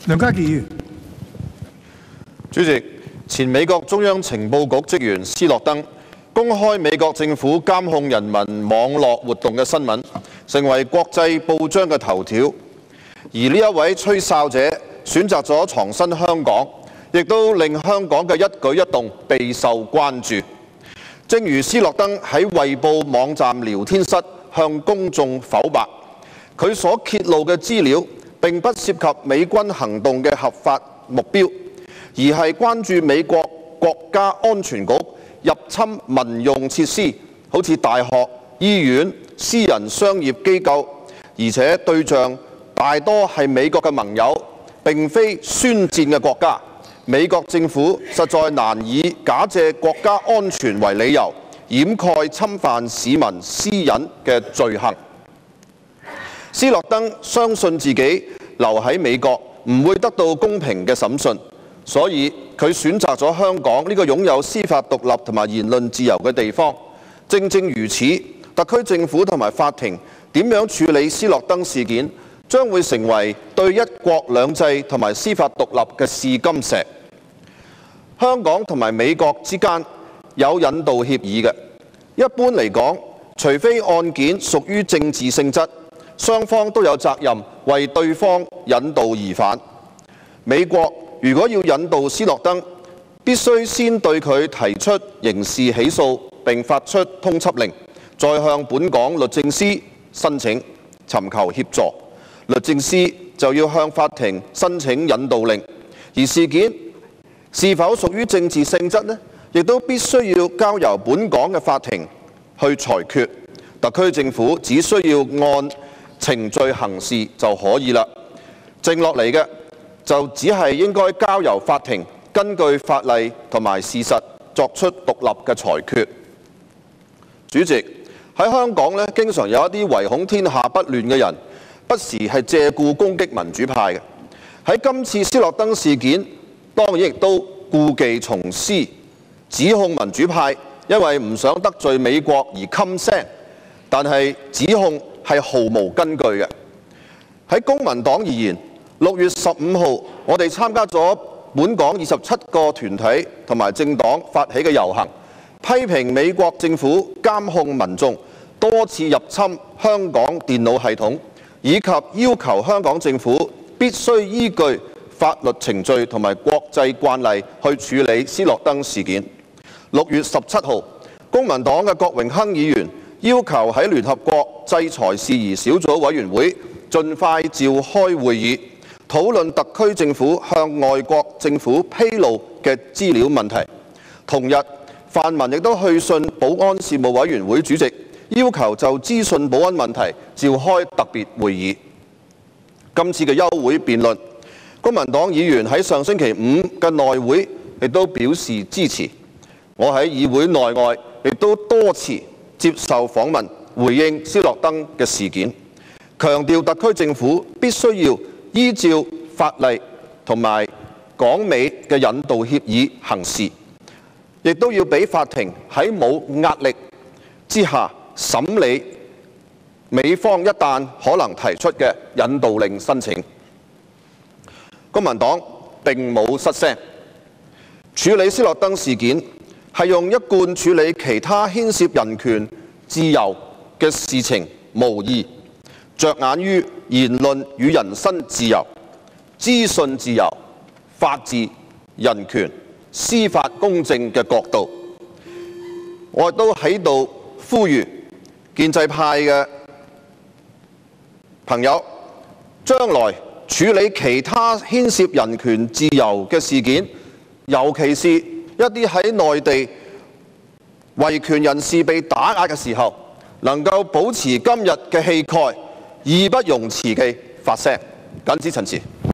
梁家傑議員， 主席，前美國中央情報局職員斯諾登公開美國政府監控人民網絡活動嘅新聞，成為國際報章嘅頭條。而呢一位吹哨者選擇咗藏身香港，亦都令香港嘅一舉一動備受關注。正如斯諾登喺衛報網站聊天室向公眾剖白，佢所揭露嘅資料並不涉及美軍行動嘅合法目標，而係關注美國國家安全局入侵民用設施，好似大學、醫院、私人商業機構，而且對象大多係美國嘅盟友，並非宣戰嘅國家。美國政府實在難以假借國家安全為理由，掩蓋侵犯市民私隱嘅罪行。斯諾登相信自己留喺美國唔會得到公平嘅審訊，所以佢選擇咗香港呢個擁有司法獨立同埋言論自由嘅地方。正正如此，特區政府同埋法庭點樣處理斯諾登事件，將會成為對一國兩制同埋司法獨立嘅試金石。香港同埋美國之間有引渡協議嘅，一般嚟講，除非案件屬於政治性質，雙方都有責任為對方引渡疑犯。美國如果要引渡斯諾登，必須先對佢提出刑事起訴並發出通緝令，再向本港律政司申請尋求協助。律政司就要向法庭申請引渡令，而事件是否屬於政治性質呢，亦都必須要交由本港嘅法庭去裁決。特區政府只需要按程序行事就可以啦。剩落嚟嘅就只係應該交由法庭根據法例同埋事實作出獨立嘅裁決。主席，喺香港呢，經常有一啲唯恐天下不亂嘅人，不時係借故攻擊民主派嘅。喺今次斯諾登事件，當然亦都故技重施，指控民主派因為唔想得罪美國而噤聲，但係指控係毫無根據嘅。喺公民黨而言，6月15號我哋參加咗本港27個團體同埋政黨發起嘅遊行，批評美國政府監控民眾，多次入侵香港電腦系統，以及要求香港政府必須依據法律程序同埋國際慣例去處理斯諾登事件。6月17號，公民黨嘅郭榮鏗議員要求喺聯合國制裁事宜小組委員會盡快召開會議，討論特區政府向外國政府披露嘅資料問題。同日，泛民亦都去信保安事務委員會主席，要求就資訊保安問題召開特別會議。今次嘅休會辯論，公民黨議員喺上星期5嘅內會亦都表示支持。我喺議會內外亦都多次接受訪問，回應斯諾登嘅事件，強調特區政府必須要依照法例同埋港美嘅引渡協議行事，亦都要俾法庭喺冇壓力之下審理美方一旦可能提出嘅引渡令申請。公民黨並冇失聲，處理斯諾登事件係用一貫處理其他牽涉人權自由嘅事情無異，着眼於言論與人身自由、資訊自由、法治、人權、司法公正嘅角度。我亦都喺度呼籲建制派嘅朋友，將來處理其他牽涉人權自由嘅事件，尤其是一啲喺內地維權人士被打壓嘅時候，能夠保持今日嘅氣概，義不容辭地發聲。謹此陳辭。